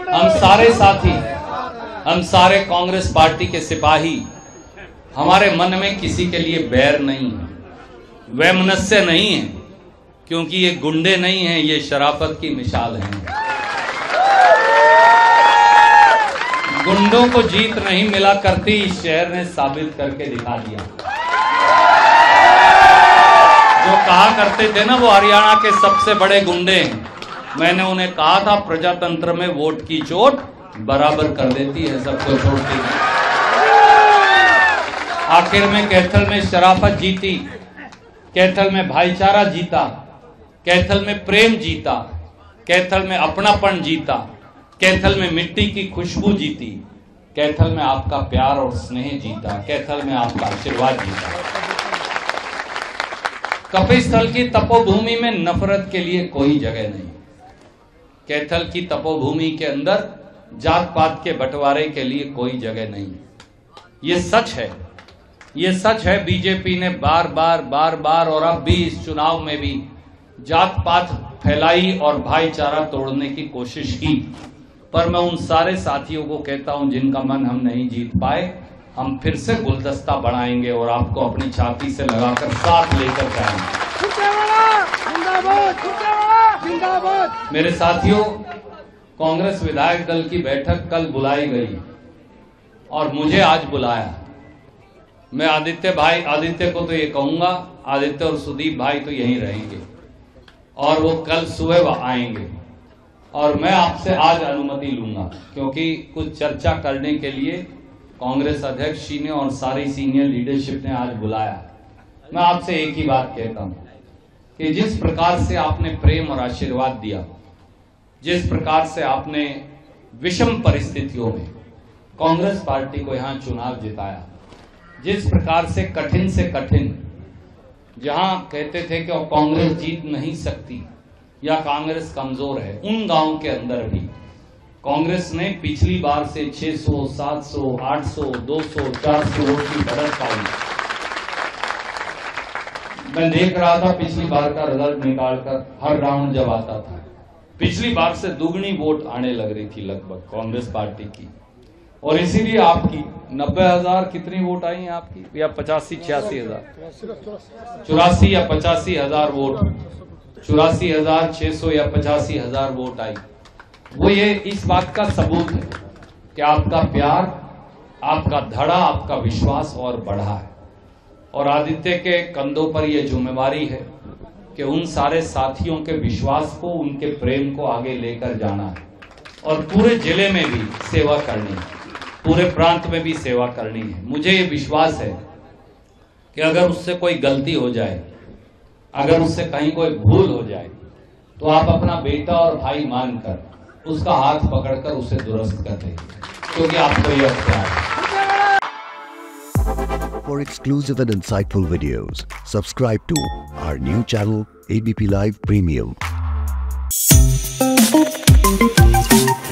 हम सारे साथी, हम सारे कांग्रेस पार्टी के सिपाही, हमारे मन में किसी के लिए बैर नहीं है, वैमनस्य नहीं है, क्योंकि ये गुंडे नहीं हैं, ये शराफत की मिसाल हैं। गुंडों को जीत नहीं मिला करती, इस शहर ने साबित करके दिखा दिया। जो कहा करते थे ना वो हरियाणा के सबसे बड़े गुंडे हैं, मैंने उन्हें कहा था प्रजातंत्र में वोट की चोट बराबर कर देती है, सबको छोड़ती है। आखिर में कैथल में शराफत जीती, कैथल में भाईचारा जीता, कैथल में प्रेम जीता, कैथल में अपनापन जीता, कैथल में मिट्टी की खुशबू जीती, कैथल में आपका प्यार और स्नेह जीता, कैथल में आपका आशीर्वाद जीता। कपिस्थल की तपोभूमि में नफरत के लिए कोई जगह नहीं। कैथल की तपोभूमि के अंदर जात पात के बंटवारे के लिए कोई जगह नहीं। ये सच है, ये सच है। बीजेपी ने बार बार और अब भी इस चुनाव में भी जात पात फैलाई और भाईचारा तोड़ने की कोशिश की, पर मैं उन सारे साथियों को कहता हूं जिनका मन हम नहीं जीत पाए, हम फिर से गुलदस्ता बढ़ाएंगे और आपको अपनी छाती से लगाकर साथ लेकर जाएंगे। मेरे साथियों, कांग्रेस विधायक दल की बैठक कल बुलाई गई और मुझे आज बुलाया। मैं आदित्य को तो ये कहूंगा, आदित्य और सुदीप भाई तो यहीं रहेंगे और वो कल सुबह आएंगे और मैं आपसे आज अनुमति लूंगा, क्योंकि कुछ चर्चा करने के लिए कांग्रेस अध्यक्ष जी ने और सारी सीनियर लीडरशिप ने आज बुलाया। मैं आपसे एक ही बात कहता हूं कि जिस प्रकार से आपने प्रेम और आशीर्वाद दिया, जिस प्रकार से आपने विषम परिस्थितियों में कांग्रेस पार्टी को यहां चुनाव जिताया, जिस प्रकार से कठिन जहां कहते थे कि कांग्रेस जीत नहीं सकती या कांग्रेस कमजोर है, उन गांव के अंदर भी कांग्रेस ने पिछली बार से 600, 700, 800, 200, 400 वोट की बढ़त पाई। मैं देख रहा था पिछली बार का रिजल्ट निकालकर, हर राउंड जब आता था पिछली बार से दुगनी वोट आने लग रही थी लगभग कांग्रेस पार्टी की, और इसीलिए आपकी 90,000 कितनी वोट आई हैं आपकी, या 85-86,000, 84 या 85,000 वोट, 84,600 या 85,000 वोट आई। वो ये इस बात का सबूत है कि आपका प्यार, आपका धड़ा, आपका विश्वास और बढ़ा है। और आदित्य के कंधों पर यह जिम्मेवारी है कि उन सारे साथियों के विश्वास को, उनके प्रेम को आगे लेकर जाना है और पूरे जिले में भी सेवा करनी है, पूरे प्रांत में भी सेवा करनी है। मुझे ये विश्वास है कि अगर उससे कोई गलती हो जाए, अगर उससे कहीं कोई भूल हो जाए, तो आप अपना बेटा और भाई मानकर उसका हाथ पकड़कर उसे दुरुस्त कर दें, क्योंकि आपको ये अख्तियार है। For exclusive and insightful videos, subscribe to our new channel ABP Live Premium.